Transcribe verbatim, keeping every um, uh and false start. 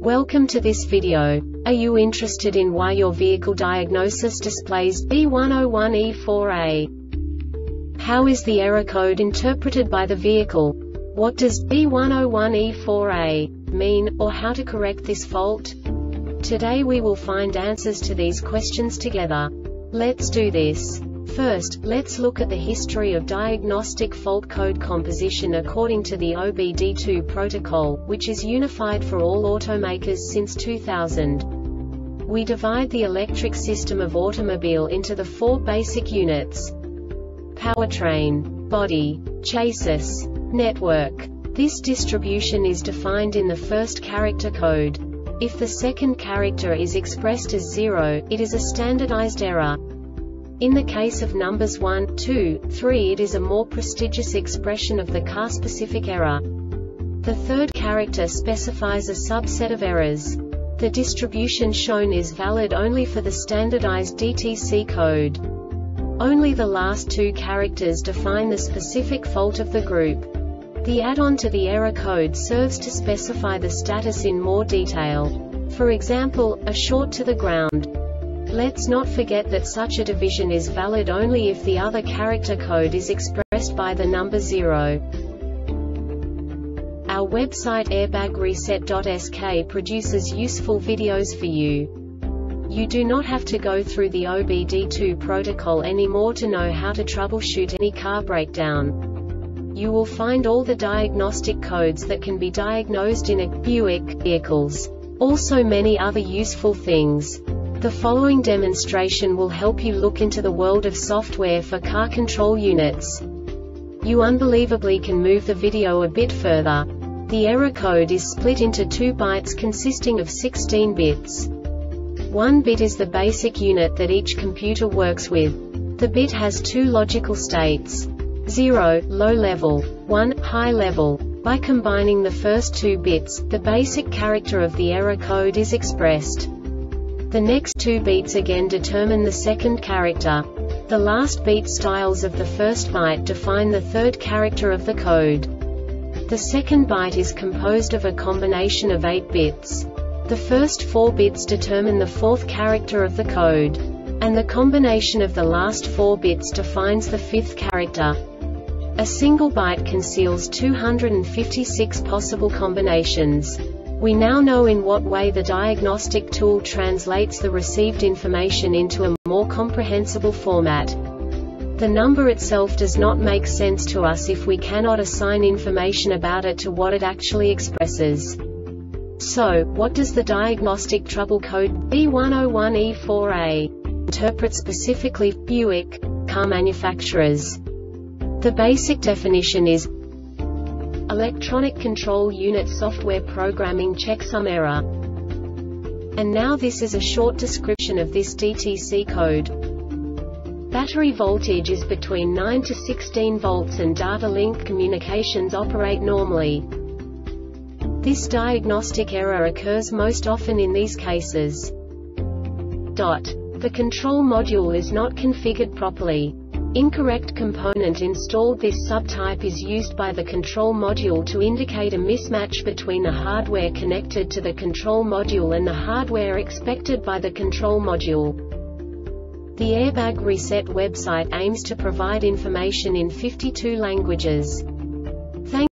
Welcome to this video. Are you interested in why your vehicle diagnosis displays B one zero one E four A? How is the error code interpreted by the vehicle? What does B one zero one E four A mean, or how to correct this fault? Today we will find answers to these questions together. Let's do this. First, let's look at the history of diagnostic fault code composition according to the O B D two protocol, which is unified for all automakers since two thousand. We divide the electric system of automobile into the four basic units: powertrain, body, chassis, network. This distribution is defined in the first character code. If the second character is expressed as zero, it is a standardized error. In the case of numbers one, two, three, it is a more prestigious expression of the car-specific error. The third character specifies a subset of errors. The distribution shown is valid only for the standardized D T C code. Only the last two characters define the specific fault of the group. The add-on to the error code serves to specify the status in more detail. For example, a short to the ground. Let's not forget that such a division is valid only if the other character code is expressed by the number zero. Our website airbag reset dot S K produces useful videos for you. You do not have to go through the O B D two protocol anymore to know how to troubleshoot any car breakdown. You will find all the diagnostic codes that can be diagnosed in a Buick vehicles. Also many other useful things. The following demonstration will help you look into the world of software for car control units. You unbelievably can move the video a bit further. The error code is split into two bytes consisting of sixteen bits. One bit is the basic unit that each computer works with. The bit has two logical states: zero, low level, one, high level. By combining the first two bits, the basic character of the error code is expressed. The next two beats again determine the second character. The last beat styles of the first byte define the third character of the code. The second byte is composed of a combination of eight bits. The first four bits determine the fourth character of the code. And the combination of the last four bits defines the fifth character. A single byte conceals two hundred fifty-six possible combinations. We now know in what way the diagnostic tool translates the received information into a more comprehensible format. The number itself does not make sense to us if we cannot assign information about it to what it actually expresses. So, what does the diagnostic trouble code B one zero one E four A interpret specifically for Buick car manufacturers? The basic definition is electronic control unit software programming checksum error. And now this is a short description of this D T C code. Battery voltage is between nine to sixteen volts and data link communications operate normally. This diagnostic error occurs most often in these cases. Dot. The control module is not configured properly. Incorrect component installed. This subtype is used by the control module to indicate a mismatch between the hardware connected to the control module and the hardware expected by the control module. The Airbag Reset website aims to provide information in fifty-two languages.